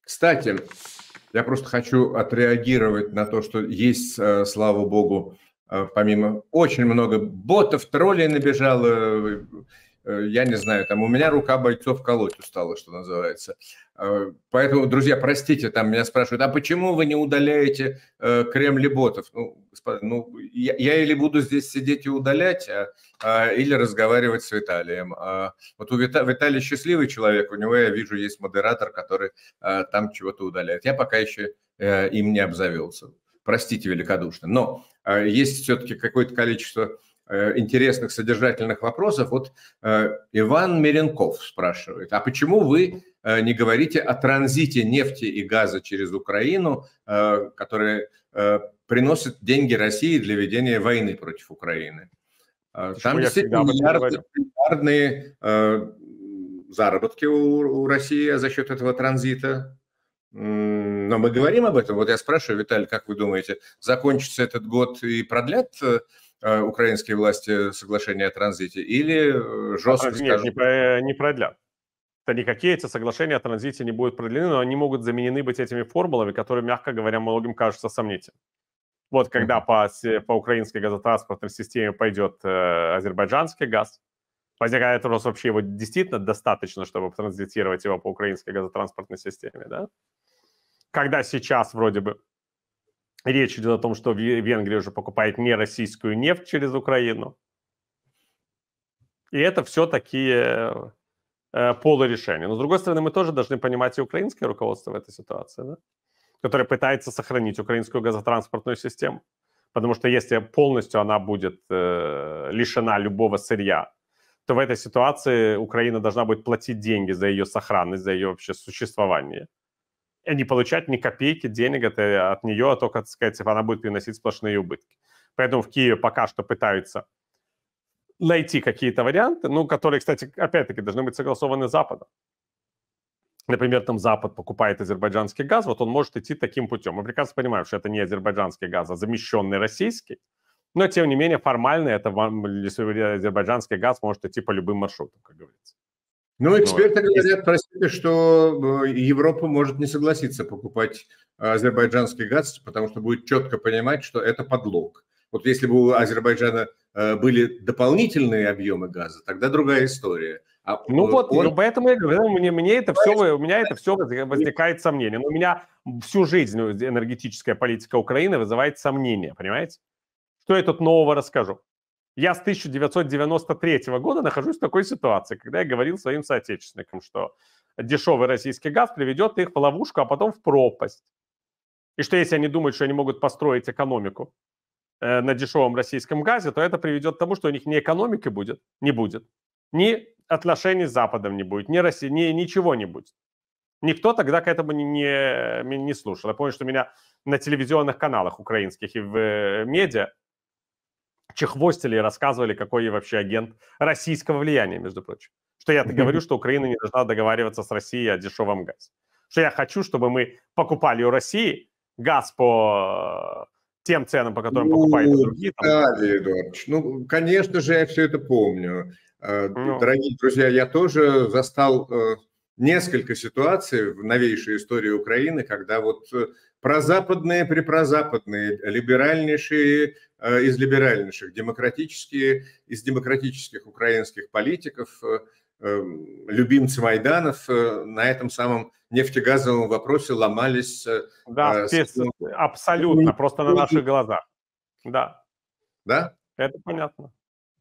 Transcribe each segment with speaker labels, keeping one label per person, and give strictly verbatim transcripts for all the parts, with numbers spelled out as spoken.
Speaker 1: Кстати, я просто хочу отреагировать на то, что есть, э, слава богу, э, помимо очень много ботов, троллей набежало, э, я не знаю, там у меня рука бойцов колоть устала, что называется. Э, поэтому, друзья, простите, там меня спрашивают: а почему вы не удаляете э, Кремль и ботов? Ну, господа, ну я, я или буду здесь сидеть и удалять, а, а, или разговаривать с Виталием. А, вот у Вита, Виталий счастливый человек, у него, я вижу, есть модератор, который а, там чего-то удаляет. Я пока еще э, им не обзавелся. Простите великодушно. Но э, есть все-таки какое-то количество э, интересных содержательных вопросов. Вот э, Иван Меренков спрашивает: а почему вы э, не говорите о транзите нефти и газа через Украину, э, которые э, приносят деньги России для ведения войны против Украины? Э,
Speaker 2: Почему
Speaker 1: там
Speaker 2: я
Speaker 1: действительно
Speaker 2: всегда об этом
Speaker 1: миллиарды,
Speaker 2: говорю?
Speaker 1: миллиардные э, заработки у, у России за счет этого транзита. Но мы говорим об этом. Вот я спрашиваю, Виталий, как вы думаете, закончится этот год и продлят э, украинские власти соглашение о транзите, или э,
Speaker 2: А
Speaker 1: жестко
Speaker 2: транзи- Нет, не,
Speaker 1: скажут?
Speaker 2: про- не продлят. Это никакие эти соглашения о транзите не будут продлены, но они могут заменены быть этими формулами, которые, мягко говоря, многим кажутся сомнительными. Вот когда
Speaker 1: Мгм.
Speaker 2: по, се- по украинской газотранспортной системе пойдет э, азербайджанский газ, возникает вопрос, вообще его действительно достаточно, чтобы транзитировать его по украинской газотранспортной системе, да? Когда сейчас вроде бы речь идет о том, что Ве- Венгрия уже покупает не российскую нефть через Украину, и это все такие э, полурешения. Но, с другой стороны, мы тоже должны понимать и украинское руководство в этой ситуации, да? Которое пытается сохранить украинскую газотранспортную систему. Потому что если полностью она будет э, лишена любого сырья, то в этой ситуации Украина должна будет платить деньги за ее сохранность, за ее вообще существование. И не получать ни копейки денег от, э, от нее, а только, так сказать, она будет приносить сплошные убытки. Поэтому в Киеве пока что пытаются найти какие-то варианты, ну, которые, кстати, опять-таки должны быть согласованы с Западом. Например, там Запад покупает азербайджанский газ, вот он может идти таким путем. Мы прекрасно понимаем, что это не азербайджанский газ, а замещенный российский. Но, тем не менее, формально это вам, если азербайджанский газ может идти по любым маршрутам, как говорится.
Speaker 1: Ну,
Speaker 2: Ну, вот.
Speaker 1: эксперты
Speaker 2: Есть-
Speaker 1: говорят, простите, что э, Европа может не согласиться покупать э, азербайджанский газ, потому что будет четко понимать, что это подлог. Вот если бы у Азербайджана э, были дополнительные объемы газа, тогда другая история. А э,
Speaker 2: Ну вот,
Speaker 1: он
Speaker 2: ну, поэтому я говорю, мне, мне это все, у меня это все возникает сомнение. Но у меня всю жизнь ну, энергетическая политика Украины вызывает сомнения, понимаете? Что я тут нового расскажу? Я с тысяча девятьсот девяносто третьего года нахожусь в такой ситуации, когда я говорил своим соотечественникам, что дешевый российский газ приведет их в ловушку, а потом в пропасть. И что если они думают, что они могут построить экономику э, на дешевом российском газе, то это приведет к тому, что у них ни экономики будет, не будет, ни отношений с Западом не будет, ни, России, ни ничего не будет. Никто тогда к этому не, не, не слушал. Я помню, что меня на телевизионных каналах украинских и в э, медиа чехвостили и рассказывали, какой я вообще агент российского влияния, между прочим. Что я говорю, что Украина не должна договариваться с Россией о дешевом газе. Что я хочу, чтобы мы покупали у России газ по тем ценам, по которым покупают и
Speaker 1: Ну,
Speaker 2: другие. Там,
Speaker 1: Виталий Эдуардович, ну, конечно же, я все это помню. Э,
Speaker 2: ну,
Speaker 1: Дорогие друзья, я тоже застал э, несколько ситуаций в новейшей истории Украины, когда вот э, прозападные, препрозападные, либеральнейшие э, из либеральнейших, демократические из демократических украинских политиков, э, э, любимцы Майданов э, на этом самом нефтегазовом вопросе ломались э,
Speaker 2: да,
Speaker 1: э, с
Speaker 2: спец- абсолютно, просто на наших глазах. Да,
Speaker 1: да?
Speaker 2: это понятно.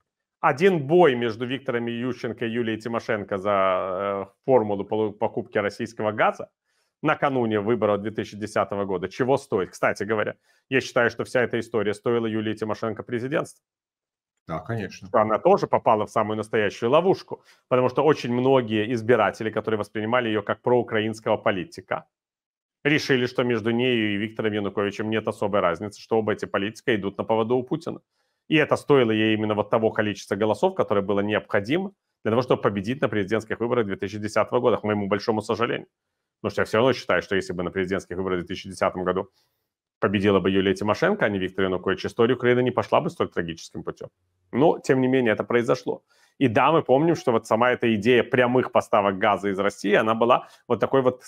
Speaker 2: Один бой между Виктором Ющенко и Юлией Тимошенко за э, формулу полу- покупки российского газа накануне выборов две тысячи десятого года чего стоит? Кстати говоря, я считаю, что вся эта история стоила Юлии Тимошенко президентства.
Speaker 1: Да, конечно.
Speaker 2: Что она тоже попала в самую настоящую ловушку, потому что очень многие избиратели, которые воспринимали ее как проукраинского политика, решили, что между ней и Виктором Януковичем нет особой разницы, что оба эти политика идут на поводу у Путина. И это стоило ей именно вот того количества голосов, которое было необходимо для того, чтобы победить на президентских выборах две тысячи десятого года, к моему большому сожалению. Потому что я все равно считаю, что если бы на президентских выборах в две тысячи десятом году победила бы Юлия Тимошенко, а не Виктор Янукович, история Украины не пошла бы столь трагическим путем. Но, тем не менее, это произошло. И да, мы помним, что вот сама эта идея прямых поставок газа из России, она была вот такой вот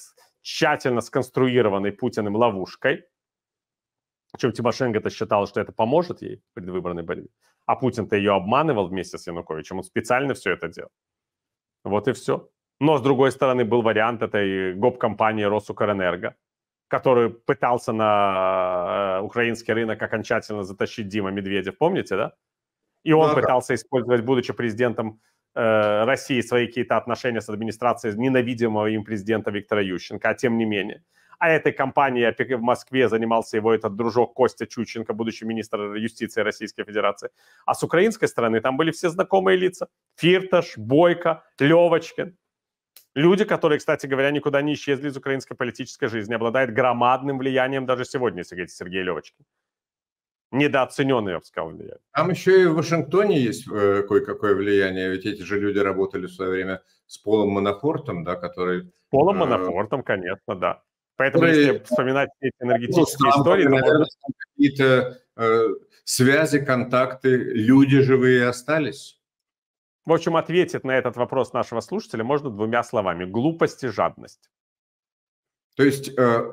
Speaker 2: тщательно сконструированной Путиным ловушкой. Причем Тимошенко-то считала, что это поможет ей в предвыборной борьбе. А Путин-то ее обманывал вместе с Януковичем. Он специально все это делал. Вот и все. Но, с другой стороны, был вариант этой гоп-компании Росукрэнерго, который пытался на украинский рынок окончательно затащить Дима Медведев. Помните, да? И он ну, пытался да. использовать, будучи президентом э, России, свои какие-то отношения с администрацией ненавидимого им президента Виктора Ющенко, а тем не менее. А этой компанией в Москве занимался его этот дружок Костя Чученко, будущий министр юстиции Российской Федерации. А с украинской стороны там были все знакомые лица. Фирташ, Бойко, Левочкин. Люди, которые, кстати говоря, никуда не исчезли из украинской политической жизни, обладают громадным влиянием даже сегодня, если говорить Сергей Левочкин. Недооцененный, я бы сказал, влияние.
Speaker 1: Там еще и в Вашингтоне есть э, кое-какое влияние, ведь эти же люди работали в свое время с Полом Манафортом, да, который...
Speaker 2: Полом э, Манафортом, конечно, да. Поэтому, который, если вспоминать эти энергетические ну, истории...
Speaker 1: Наверное, то... какие-то э, связи, контакты, люди живые остались.
Speaker 2: В общем, ответить на этот вопрос нашего слушателя можно двумя словами. Глупость и жадность.
Speaker 1: То есть... Э,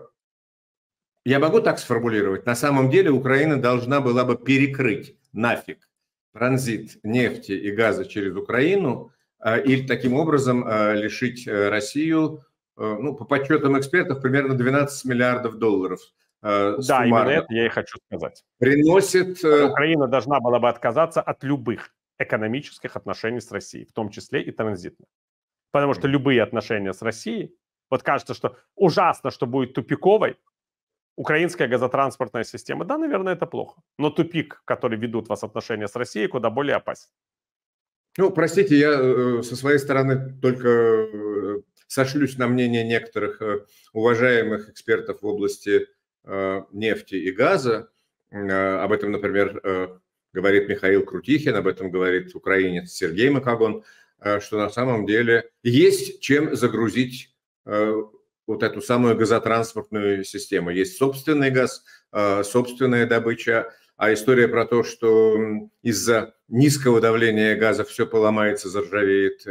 Speaker 1: Я могу так сформулировать? На самом деле Украина должна была бы перекрыть нафиг транзит нефти и газа через Украину э, и таким образом э, лишить Россию, э, ну, по подсчетам экспертов, примерно двенадцать миллиардов долларов.
Speaker 2: Э, да, именно это я и хочу сказать.
Speaker 1: Приносит... Э...
Speaker 2: Украина должна была бы отказаться от любых экономических отношений с Россией, в том числе и транзитных. Потому что любые отношения с Россией, вот кажется, что ужасно, что будет тупиковой, украинская газотранспортная система, да, наверное, это плохо. Но тупик, который ведут вас отношения с Россией, куда более опасен.
Speaker 1: Ну, простите, я э, со своей стороны только э, сошлюсь на мнение некоторых э, уважаемых экспертов в области э, нефти и газа. Э, об этом, например, э, говорит Михаил Крутихин, об этом говорит украинец Сергей Макагон, э, что на самом деле есть чем загрузить э, вот эту самую газотранспортную систему. Есть собственный газ, собственная добыча, а история про то, что из-за низкого давления газа все поломается, заржавеет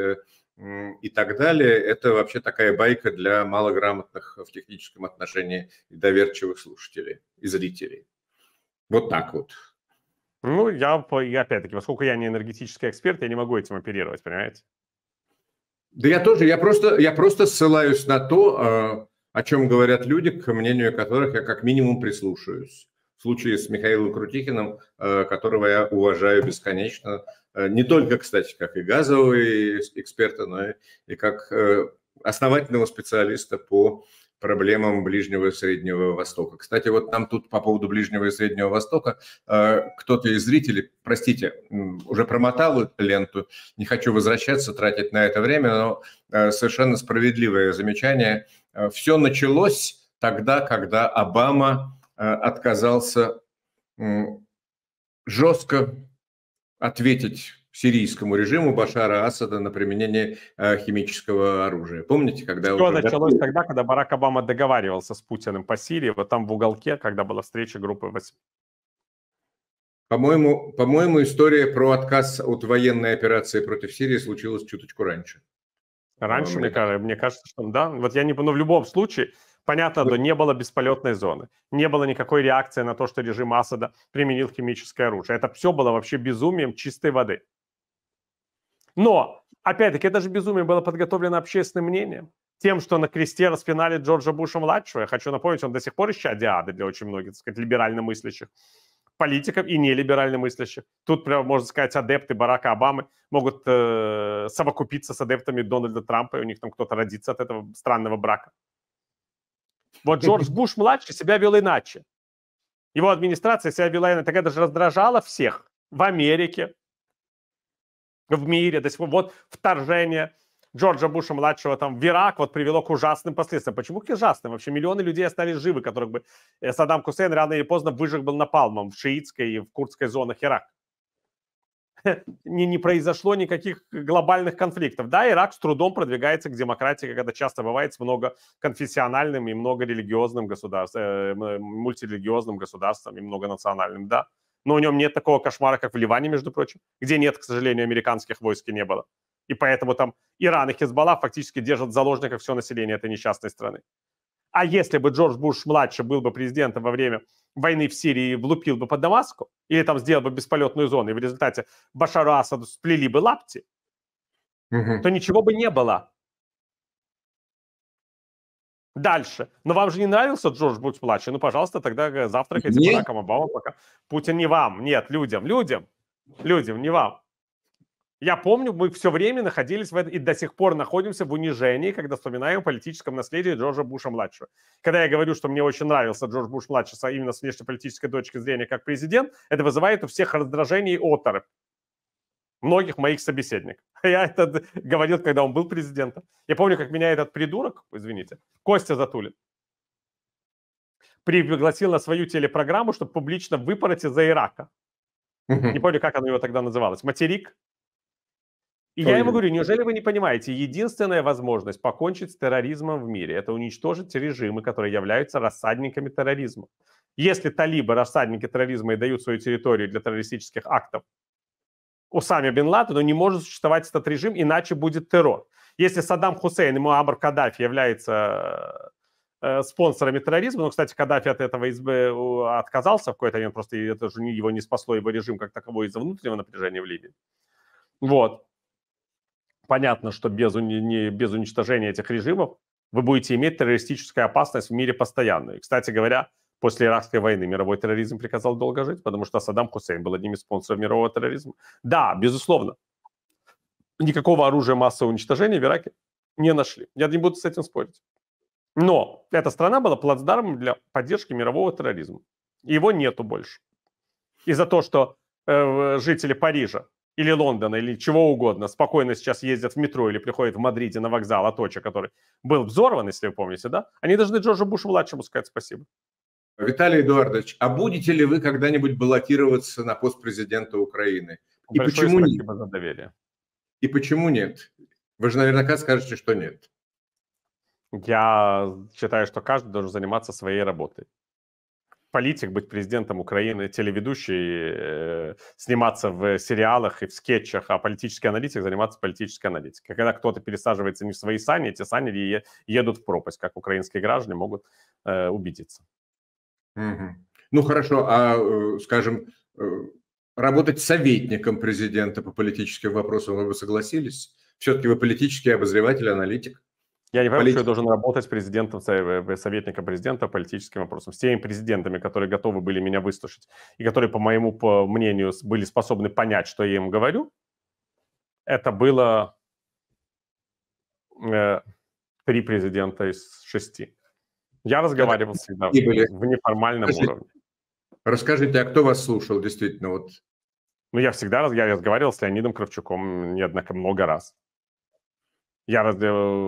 Speaker 1: и так далее, это вообще такая байка для малограмотных в техническом отношении и доверчивых слушателей и зрителей. Вот так вот.
Speaker 2: Ну, я, я опять-таки, поскольку я не энергетический эксперт, я не могу этим оперировать, понимаете?
Speaker 1: Да я тоже, я просто, я просто ссылаюсь на то, о чем говорят люди, к мнению которых я как минимум прислушаюсь. В случае с Михаилом Крутихиным, которого я уважаю бесконечно, не только, кстати, как и газового эксперта, но и как основательного специалиста по проблемам Ближнего и Среднего Востока. Кстати, вот нам тут по поводу Ближнего и Среднего Востока кто-то из зрителей, простите, уже промотал ленту, не хочу возвращаться, тратить на это время, но совершенно справедливое замечание. Все началось тогда, когда Обама отказался жестко ответить сирийскому режиму Башара Асада на применение химического оружия. Помните, когда...
Speaker 2: Все началось готов... тогда, когда Барак Обама договаривался с Путиным по Сирии, вот там в уголке, когда была встреча группы восемь.
Speaker 1: По-моему, по-моему, история про отказ от военной операции против Сирии случилась чуточку раньше.
Speaker 2: Раньше, мне, мне, мне кажется, что да. Вот я не... Но в любом случае, понятно, да, не было бесполетной зоны. Не было никакой реакции на то, что режим Асада применил химическое оружие. Это все было вообще безумием чистой воды. Но, опять-таки, это же безумие было подготовлено общественным мнением. Тем, что на кресте распинали Джорджа Буша-младшего. Я хочу напомнить, он до сих пор исчадие ада для очень многих, так сказать, либерально мыслящих политиков и нелиберально мыслящих. Тут, прямо, можно сказать, адепты Барака Обамы могут э, совокупиться с адептами Дональда Трампа, и у них там кто-то родится от этого странного брака. Вот Джордж Буш-младший себя вел иначе. Его администрация себя вела иначе. Тогда даже раздражала всех в Америке, в мире. То есть вот вторжение Джорджа Буша-младшего там в Ирак вот привело к ужасным последствиям. Почему к ужасным? Вообще миллионы людей остались живы, которых бы Саддам Хусейн рано или поздно выжег был напалмом в шиитской и в курдской зонах Ирака. Не, не произошло никаких глобальных конфликтов. Да, Ирак с трудом продвигается к демократии, как это часто бывает, с многоконфессиональным и многорелигиозным государством, э, мультирелигиозным государством и многонациональным, да. Но в нем нет такого кошмара, как в Ливане, между прочим, где нет, к сожалению, американских войск и не было. И поэтому там Иран и Хизбалла фактически держат в заложниках все население этой несчастной страны. А если бы Джордж Буш-младший был бы президентом во время войны в Сирии и влупил бы по Дамаску, или там сделал бы бесполетную зону, и в результате Башару Асаду сплели бы лапти, угу. то ничего бы не было. Дальше. Но вам же не нравился Джордж Буш-младший? Ну, пожалуйста, тогда завтракайте с Бараком Обамой, пока Путин не вам. Нет, людям, людям, людям, не вам. Я помню, мы все время находились в этом и до сих пор находимся в унижении, когда вспоминаем о политическом наследии Джорджа Буша-младшего. Когда я говорю, что мне очень нравился Джордж Буш-младший именно с внешнеполитической точки зрения как президент, это вызывает у всех раздражение и оторопь многих моих собеседников. Я это говорил, когда он был президентом. Я помню, как меня этот придурок, извините, Костя Затулин, пригласил на свою телепрограмму, чтобы публично выпороть из-за Ирака. Не помню, как оно его тогда называлось. Материк. И я ему говорю, неужели вы не понимаете, единственная возможность покончить с терроризмом в мире – это уничтожить режимы, которые являются рассадниками терроризма. Если талибы, рассадники терроризма, и дают свою территорию для террористических актов Усаме бен Ладену, не может существовать этот режим, иначе будет террор. Если Саддам Хусейн и Муаммар Каддафи являются э, спонсорами терроризма, ну, кстати, Каддафи от этого избы отказался в какой-то момент, просто это же его не спасло, его режим как таковой из-за внутреннего напряжения в Ливии. Вот. Понятно, что без, не, без уничтожения этих режимов вы будете иметь террористическую опасность в мире постоянную. И, кстати говоря, после Иракской войны мировой терроризм приказал долго жить, потому что Саддам Хусейн был одним из спонсоров мирового терроризма. Да, безусловно, никакого оружия массового уничтожения в Ираке не нашли. Я не буду с этим спорить. Но эта страна была плацдармом для поддержки мирового терроризма. И его нету больше. И за то, что э, жители Парижа или Лондона, или чего угодно, спокойно сейчас ездят в метро или приходят в Мадриде на вокзал Аточа, который был взорван, если вы помните, да? Они должны Джорджу Бушу-младшему сказать спасибо.
Speaker 1: Виталий Эдуардович, а будете ли вы когда-нибудь баллотироваться на пост президента Украины? И
Speaker 2: Большое
Speaker 1: почему
Speaker 2: спасибо
Speaker 1: нет?
Speaker 2: за доверие.
Speaker 1: И почему нет? Вы же наверняка скажете, что нет.
Speaker 2: Я считаю, что каждый должен заниматься своей работой. Политик, быть президентом Украины, телеведущий, э, сниматься в сериалах и в скетчах, а политический аналитик заниматься политической аналитикой. Когда кто-то пересаживается не в свои сани, эти сани е- едут в пропасть, как украинские граждане могут э, убедиться.
Speaker 1: Угу. Ну хорошо, а, э, скажем, э, работать советником президента по политическим вопросам вы бы согласились? Все-таки вы политический обозреватель, аналитик.
Speaker 2: Я не понимаю, что я должен работать с президентом, советником президента по политическим вопросам, с теми президентами, которые готовы были меня выслушать и которые, по моему по мнению, были способны понять, что я им говорю. Это было э, три президента из шести. Я разговаривал это всегда были... в неформальном
Speaker 1: Расскажите,
Speaker 2: уровне.
Speaker 1: Расскажите, а кто вас слушал действительно? Вот.
Speaker 2: Ну, я всегда я разговаривал с Леонидом Кравчуком неоднократно, много раз. Я раз,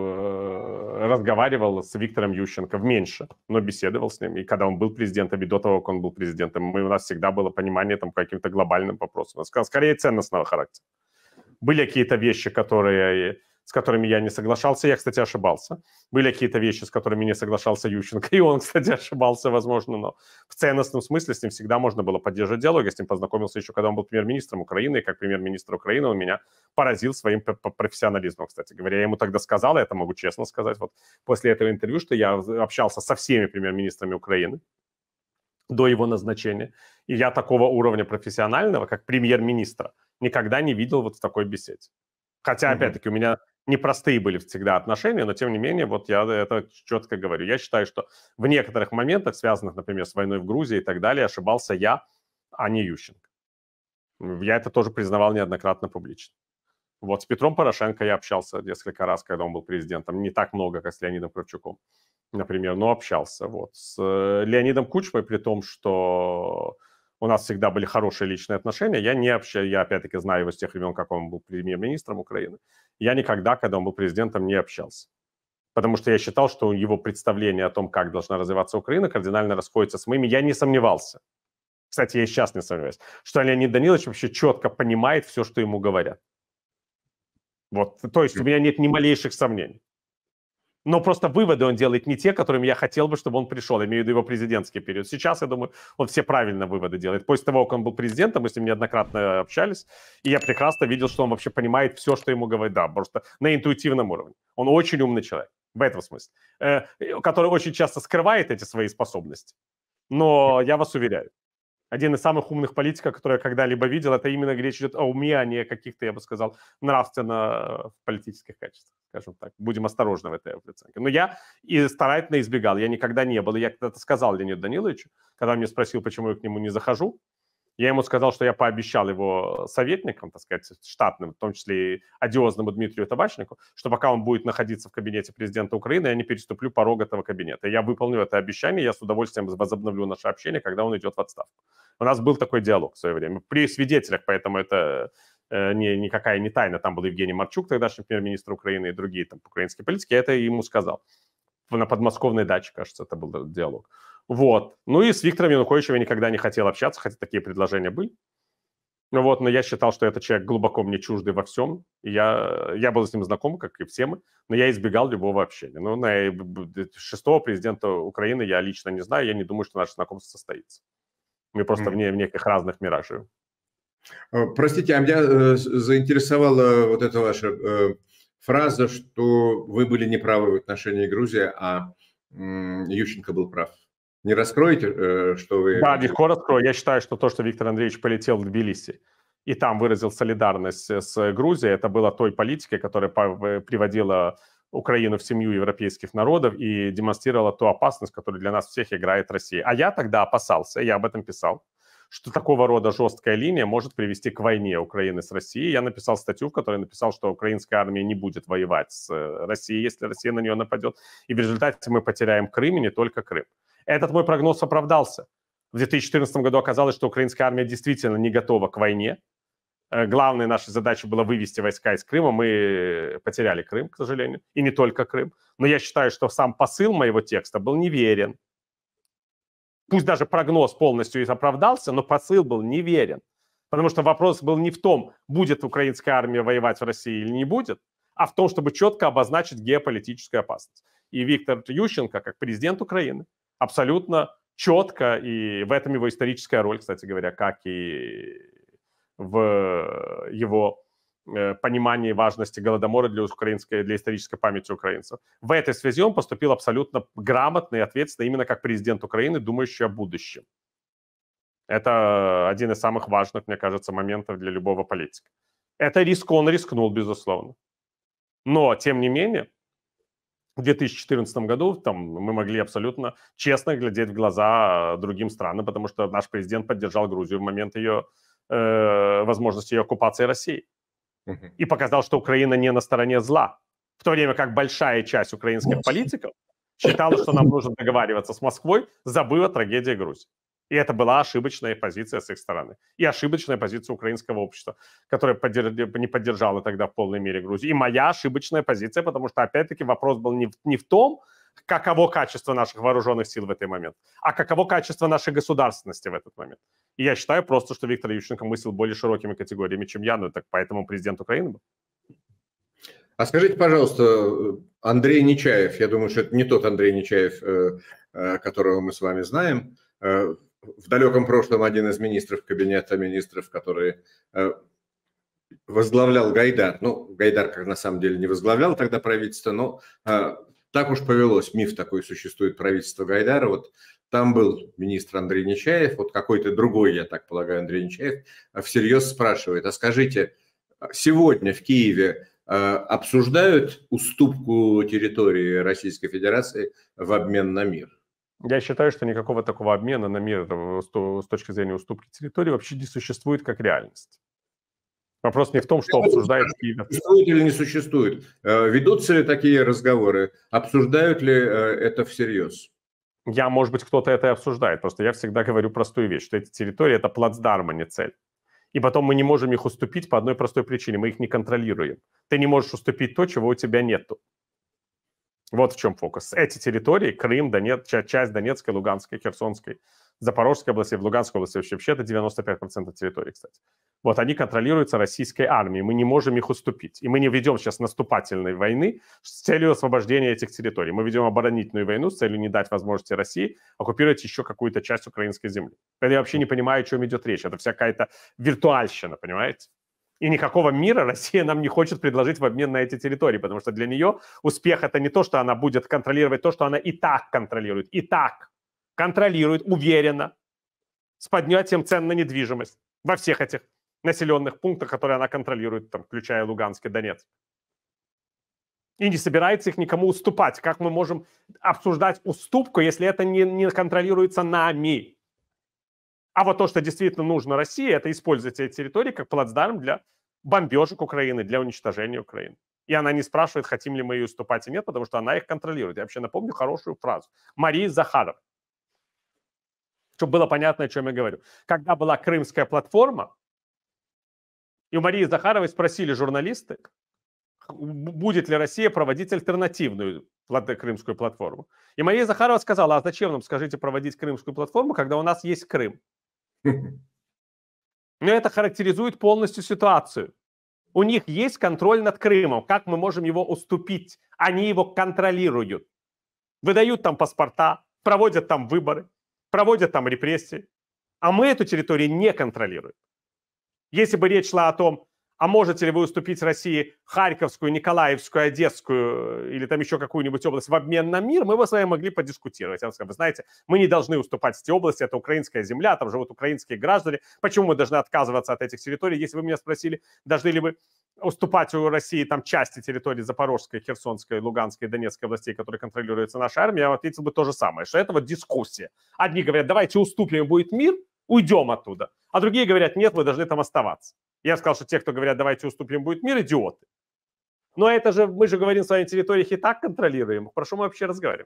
Speaker 2: э, разговаривал с Виктором Ющенко меньше, но беседовал с ним. И когда он был президентом, и до того, как он был президентом, мы, у нас всегда было понимание там, по каким-то глобальным вопросам. Скорее, ценностного характера. Были какие-то вещи, которые, с которыми я не соглашался. Я, кстати, ошибался. Были какие-то вещи, с которыми не соглашался Ющенко. И он, кстати, ошибался, возможно. Но в ценностном смысле с ним всегда можно было поддерживать диалог. Я с ним познакомился еще, когда он был премьер-министром Украины. И как премьер-министр Украины он меня поразил своим профессионализмом, кстати говоря. Я ему тогда сказал, я это могу честно сказать, вот после этого интервью, что я общался со всеми премьер-министрами Украины до его назначения. И я такого уровня профессионального, как премьер-министра, никогда не видел вот в такой беседе. Хотя, mm-hmm. опять-таки, у меня непростые были всегда отношения, но, тем не менее, вот я это четко говорю. Я считаю, что в некоторых моментах, связанных, например, с войной в Грузии и так далее, ошибался я, а не Ющенко. Я это тоже признавал неоднократно публично. Вот с Петром Порошенко я общался несколько раз, когда он был президентом. Не так много, как с Леонидом Кравчуком, например, но общался. Вот. С Леонидом Кучмой, при том, что у нас всегда были хорошие личные отношения, я не общаюсь, я опять-таки знаю его с тех времен, как он был премьер-министром Украины. Я никогда, когда он был президентом, не общался. Потому что я считал, что его представление о том, как должна развиваться Украина, кардинально расходится с моими. Я не сомневался. Кстати, я и сейчас не сомневаюсь, что Леонид Данилович вообще четко понимает все, что ему говорят. Вот, то есть у меня нет ни малейших сомнений. Но просто выводы он делает не те, которыми я хотел бы, чтобы он пришел. Я имею в виду его президентский период. Сейчас, я думаю, он все правильно выводы делает. После того, как он был президентом, мы с ним неоднократно общались, и я прекрасно видел, что он вообще понимает все, что ему говорят. Да, просто на интуитивном уровне. Он очень умный человек. В этом смысле. Э, который очень часто скрывает эти свои способности. Но я вас уверяю, один из самых умных политиков, который я когда-либо видел, это именно речь идет о уме, а не о каких-то, я бы сказал, нравственно-политических качествах, скажем так. Будем осторожны в этой оценке. Но я и старательно избегал, я никогда не был. И я когда-то сказал Леониду Даниловичу, когда он меня спросил, почему я к нему не захожу, я ему сказал, что я пообещал его советникам, так сказать, штатным, в том числе и одиозному Дмитрию Табачнику, что пока он будет находиться в кабинете президента Украины, я не переступлю порог этого кабинета. И я выполню это обещание, я с удовольствием возобновлю наше общение, когда он идет в отставку. У нас был такой диалог в свое время при свидетелях, поэтому это э, не, никакая не тайна. Там был Евгений Марчук, тогдашний премьер-министр Украины, и другие там украинские политики. Я это ему сказал. На подмосковной даче, кажется, это был диалог. Вот. Ну и с Виктором Януковичем я никогда не хотел общаться, хотя такие предложения были. Ну вот, но я считал, что этот человек глубоко мне чуждый во всем. И я, я был с ним знаком, как и все мы, но я избегал любого общения. Ну, на шестого президента Украины я лично не знаю, я не думаю, что наше знакомство состоится. Мы просто mm. в, в неких разных мирах живем.
Speaker 1: Простите, а меня э, заинтересовала вот эта ваша э, фраза, что вы были неправы в отношении Грузии, а э, Ющенко был прав. Не раскроете, э, что вы...
Speaker 2: Да, легко раскрою. Я считаю, что то, что Виктор Андреевич полетел в Тбилиси и там выразил солидарность с Грузией, это было той политикой, которая приводила Украину в семью европейских народов и демонстрировала ту опасность, которую для нас всех играет Россия. А я тогда опасался, я об этом писал, что такого рода жесткая линия может привести к войне Украины с Россией. Я написал статью, в которой написал, что украинская армия не будет воевать с Россией, если Россия на нее нападет. И в результате мы потеряем Крым, и не только Крым. Этот мой прогноз оправдался. В две тысячи четырнадцатом году оказалось, что украинская армия действительно не готова к войне. Главной нашей задачей было вывести войска из Крыма. Мы потеряли Крым, к сожалению, и не только Крым. Но я считаю, что сам посыл моего текста был неверен. Пусть даже прогноз полностью и оправдался, но посыл был неверен. Потому что вопрос был не в том, будет украинская армия воевать в России или не будет, а в том, чтобы четко обозначить геополитическую опасность. И Виктор Ющенко, как президент Украины, абсолютно четко, и в этом его историческая роль, кстати говоря, как и в его э, понимании важности Голодомора для, украинской, для исторической памяти украинцев. В этой связи он поступил абсолютно грамотно и ответственно, именно как президент Украины, думающий о будущем. Это один из самых важных, мне кажется, моментов для любого политика. Это риск, он рискнул, безусловно. Но, тем не менее, в две тысячи четырнадцатом году там, мы могли абсолютно честно глядеть в глаза другим странам, потому что наш президент поддержал Грузию в момент ее э, возможности ее оккупации Россией. Uh-huh. И показал, что Украина не на стороне зла. В то время как большая часть украинских политиков считала, что нам нужно договариваться с Москвой, забыв о трагедии Грузии. И это была ошибочная позиция с их стороны. И ошибочная позиция украинского общества, которое поддерж... не поддержало тогда в полной мере Грузию. И моя ошибочная позиция, потому что, опять-таки, вопрос был не в, не в том, каково качество наших вооруженных сил в этот момент, а каково качество нашей государственности в этот момент. И я считаю просто, что Виктор Ющенко мыслил более широкими категориями, чем я, но так поэтому президент Украины был.
Speaker 1: А скажите, пожалуйста, Андрей Нечаев, я думаю, что это не тот Андрей Нечаев, которого мы с вами знаем, в далеком прошлом один из министров кабинета министров, который возглавлял Гайдар. Ну, Гайдар, как на самом деле, не возглавлял тогда правительство, но так уж повелось, миф такой существует, правительство Гайдара. Вот там был министр Андрей Нечаев, вот какой-то другой, я так полагаю, Андрей Нечаев, всерьез спрашивает, а скажите, сегодня в Киеве обсуждают уступку территории Российской Федерации в обмен на мир?
Speaker 2: Я считаю, что никакого такого обмена на мир с точки зрения уступки территории вообще не существует как реальность. Вопрос не в том, что обсуждает Киев.
Speaker 1: Существует или не существует? Ведутся ли такие разговоры? Обсуждают ли это всерьез?
Speaker 2: Я, может быть, кто-то это и обсуждает. Просто я всегда говорю простую вещь, что эти территории – это плацдарм, а не цель. И потом мы не можем их уступить по одной простой причине. Мы их не контролируем. Ты не можешь уступить то, чего у тебя нету. Вот в чем фокус. Эти территории, Крым, Донец, часть Донецкой, Луганской, Херсонской, Запорожской области, в Луганской области вообще это девяносто пять процентов территории, кстати. Вот они контролируются российской армией, мы не можем их уступить. И мы не ведем сейчас наступательной войны с целью освобождения этих территорий. Мы ведем оборонительную войну с целью не дать возможности России оккупировать еще какую-то часть украинской земли. Я вообще не понимаю, о чем идет речь. Это вся какая-то виртуальщина, понимаете? И никакого мира Россия нам не хочет предложить в обмен на эти территории, потому что для нее успех – это не то, что она будет контролировать то, что она и так контролирует, и так контролирует уверенно, с поднятием цен на недвижимость во всех этих населенных пунктах, которые она контролирует, там, включая Луганск и Донецк. И не собирается их никому уступать. Как мы можем обсуждать уступку, если это не, не контролируется нами? А вот то, что действительно нужно России, это использовать эти территории как плацдарм для бомбежек Украины, для уничтожения Украины. И она не спрашивает, хотим ли мы ей уступать или нет, потому что она их контролирует. Я вообще напомню хорошую фразу Марии Захаровой, чтобы было понятно, о чем я говорю. Когда была Крымская платформа, и у Марии Захаровой спросили журналисты, будет ли Россия проводить альтернативную Крымскую платформу. И Мария Захарова сказала, а зачем нам, скажите, проводить Крымскую платформу, когда у нас есть Крым? Но это характеризует полностью ситуацию. У них есть контроль над Крымом. Как мы можем его уступить? Они его контролируют. Выдают там паспорта, проводят там выборы, проводят там репрессии. А мы эту территорию не контролируем. Если бы речь шла о том, а можете ли вы уступить России Харьковскую, Николаевскую, Одесскую или там еще какую-нибудь область в обмен на мир, мы бы с вами могли подискутировать. Я сказал, вы знаете, мы не должны уступать эти области, это украинская земля, там живут украинские граждане. Почему мы должны отказываться от этих территорий? Если вы меня спросили, должны ли вы уступать у России там части территории Запорожской, Херсонской, Луганской, Донецкой областей, которые контролируются нашей армией, я вам ответил бы то же самое, что это вот дискуссия. Одни говорят, давайте уступим, будет мир, уйдем оттуда. А другие говорят, нет, вы должны там оставаться. Я сказал, что те, кто говорят, давайте уступим, будет мир, идиоты. Но это же, мы же говорим, свои территории и так контролируем. Про что мы вообще разговариваем?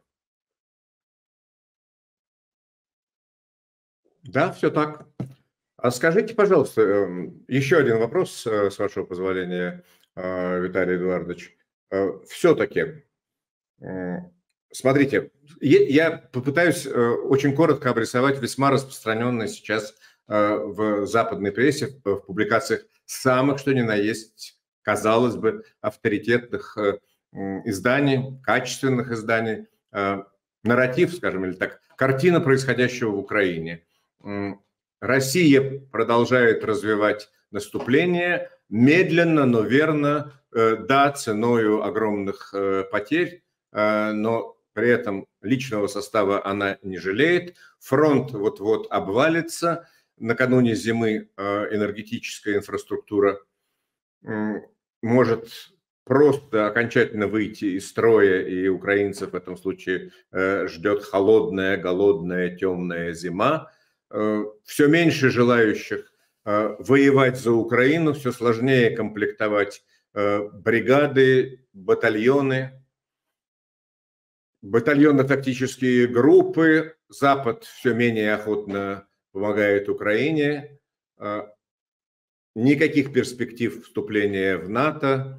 Speaker 1: Да, все так. А скажите, пожалуйста, еще один вопрос, с вашего позволения, Виталий Эдуардович. Все-таки, смотрите, я попытаюсь очень коротко обрисовать весьма распространенное сейчас в западной прессе, в публикациях самых, что ни на есть, казалось бы, авторитетных изданий, качественных изданий, нарратив, скажем, или так, картина происходящего в Украине. Россия продолжает развивать наступление, медленно, но верно, да, ценою огромных потерь, но при этом личного состава она не жалеет, фронт вот-вот обвалится, накануне зимы энергетическая инфраструктура может просто окончательно выйти из строя, и украинцев в этом случае ждет холодная, голодная, темная зима. Все меньше желающих воевать за Украину, все сложнее комплектовать бригады, батальоны, батальонно-тактические группы. Запад все менее охотно помогает Украине. Никаких перспектив вступления в НАТО.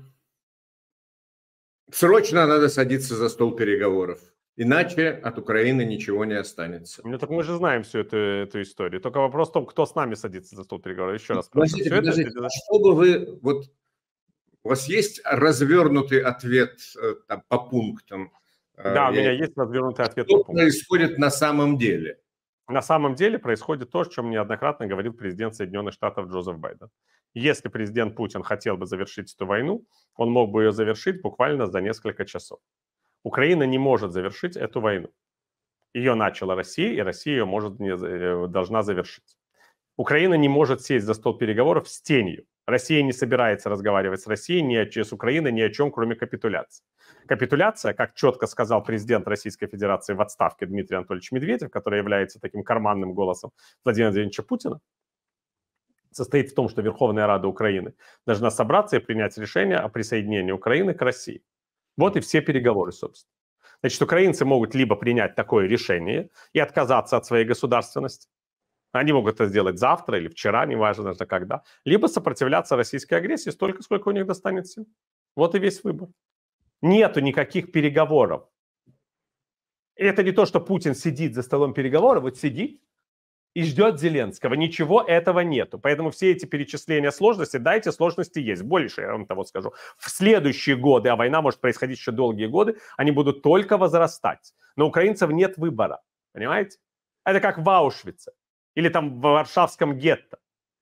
Speaker 1: Срочно надо садиться за стол переговоров. Иначе от Украины ничего не останется.
Speaker 2: Ну, так мы же знаем всю эту, эту историю. Только вопрос в том, кто с нами садится за стол переговоров. Еще раз.
Speaker 1: Подождите, подождите. Это... Что бы вы... Вот, у вас есть развернутый ответ там, по пунктам?
Speaker 2: Да, Я... у меня есть развернутый ответ
Speaker 1: что
Speaker 2: по пунктам.
Speaker 1: Что происходит на самом деле?
Speaker 2: На самом деле происходит то, о чем неоднократно говорил президент Соединенных Штатов Джозеф Байден. Если президент Путин хотел бы завершить эту войну, он мог бы ее завершить буквально за несколько часов. Украина не может завершить эту войну. Ее начала Россия, и Россия ее может, не, должна завершить. Украина не может сесть за стол переговоров с тенью. Россия не собирается разговаривать с Россией, ни о, с Украиной ни о чем, кроме капитуляции. Капитуляция, как четко сказал президент Российской Федерации в отставке Дмитрий Анатольевич Медведев, который является таким карманным голосом Владимира Владимировича Путина, состоит в том, что Верховная Рада Украины должна собраться и принять решение о присоединении Украины к России. Вот и все переговоры, собственно. Значит, украинцы могут либо принять такое решение и отказаться от своей государственности, они могут это сделать завтра или вчера, неважно даже когда, либо сопротивляться российской агрессии столько, сколько у них достанет сил. Вот и весь выбор. Нету никаких переговоров. И это не то, что Путин сидит за столом переговоров, вот сидит и ждет Зеленского. Ничего этого нету. Поэтому все эти перечисления сложностей, да, эти сложности есть. Больше, я вам того скажу. В следующие годы, а война может происходить еще долгие годы, они будут только возрастать. Но у украинцев нет выбора. Понимаете? Это как в Аушвице или там в Варшавском гетто.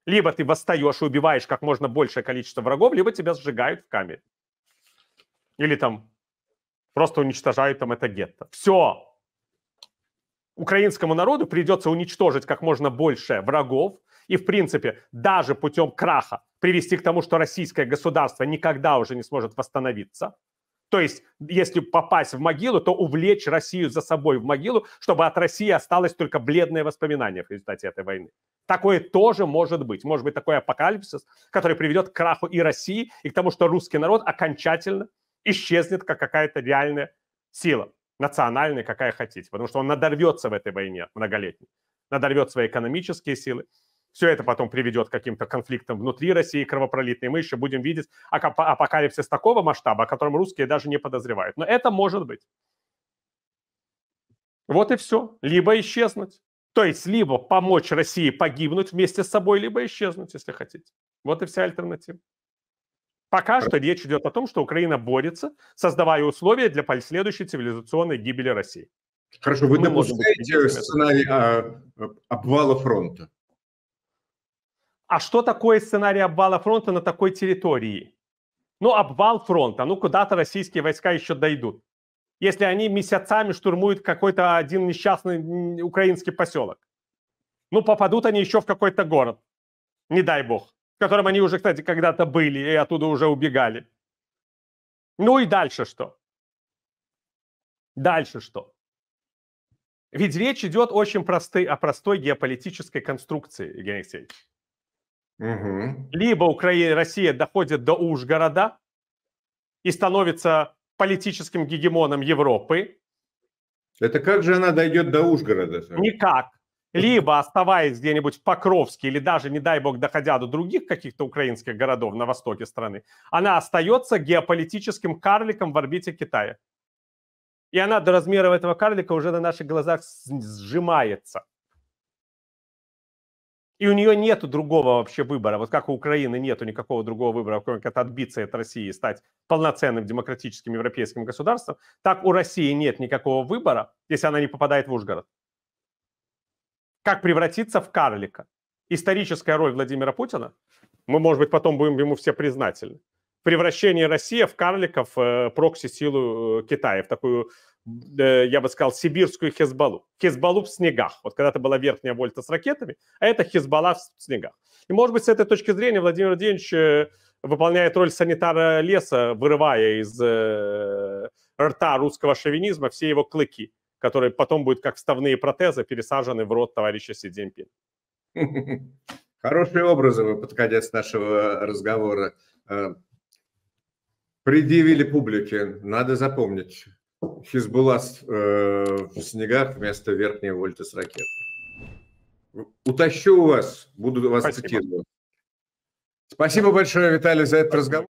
Speaker 2: Либо ты восстаешь и убиваешь как можно большее количество врагов, либо тебя сжигают в камере. Или там просто уничтожают там это гетто. Все. Украинскому народу придется уничтожить как можно больше врагов и, в принципе, даже путем краха привести к тому, что российское государство никогда уже не сможет восстановиться. То есть, если попасть в могилу, то увлечь Россию за собой в могилу, чтобы от России осталось только бледное воспоминание в результате этой войны. Такое тоже может быть. Может быть такой апокалипсис, который приведет к краху и России, и к тому, что русский народ окончательно исчезнет как какая-то реальная сила. Национальная, какая хотите. Потому что он надорвется в этой войне многолетней. Надорвет свои экономические силы. Все это потом приведет к каким-то конфликтам внутри России кровопролитные. Мы еще будем видеть апокалипсис такого масштаба, о котором русские даже не подозревают. Но это может быть. Вот и все. Либо исчезнуть. То есть, либо помочь России погибнуть вместе с собой, либо исчезнуть, если хотите. Вот и вся альтернатива. Пока что речь идет о том, что Украина борется, создавая условия для последующей цивилизационной гибели России.
Speaker 1: Хорошо, вы Мы допускаете сценарий а, обвала фронта?
Speaker 2: А что такое сценарий обвала фронта на такой территории? Ну, обвал фронта, ну куда-то российские войска еще дойдут. Если они месяцами штурмуют какой-то один несчастный украинский поселок. Ну, попадут они еще в какой-то город, не дай бог, в котором они уже, кстати, когда-то были и оттуда уже убегали. Ну и дальше что? Дальше что? Ведь речь идет очень просты, о простой геополитической конструкции, Евгений Алексеевич.
Speaker 1: Угу.
Speaker 2: Либо Украина, Россия доходит до Ужгорода и становится политическим гегемоном Европы.
Speaker 1: Это как же она дойдет до Ужгорода?
Speaker 2: Никак. Либо оставаясь где-нибудь в Покровске или даже, не дай бог, доходя до других каких-то украинских городов на востоке страны, она остается геополитическим карликом в орбите Китая. И она до размеров этого карлика уже на наших глазах сжимается. И у нее нет другого вообще выбора. Вот как у Украины нету никакого другого выбора, кроме как отбиться от России и стать полноценным демократическим европейским государством, так у России нет никакого выбора, если она не попадает в Ужгород. Как превратиться в карлика? Историческая роль Владимира Путина, мы, может быть, потом будем ему все признательны. Превращение России в карлика, в прокси-силу Китая, в такую, я бы сказал, сибирскую Хезболлу. Хезболлу в снегах. Вот когда-то была верхняя вольта с ракетами, а это Хезболла в снегах. И, может быть, с этой точки зрения Владимир Владимирович выполняет роль санитара леса, вырывая из рта русского шовинизма все его клыки, которые потом будут как вставные протезы пересажены в рот товарища Си Цзиньпина.
Speaker 1: Хорошие образы вы, подходя с нашего разговора, предъявили публике. Надо запомнить. Хизбулла э, в снегах вместо верхней вольты с ракетой. Утащу вас, буду вас цитировать. Спасибо большое, Виталий, за этот разговор.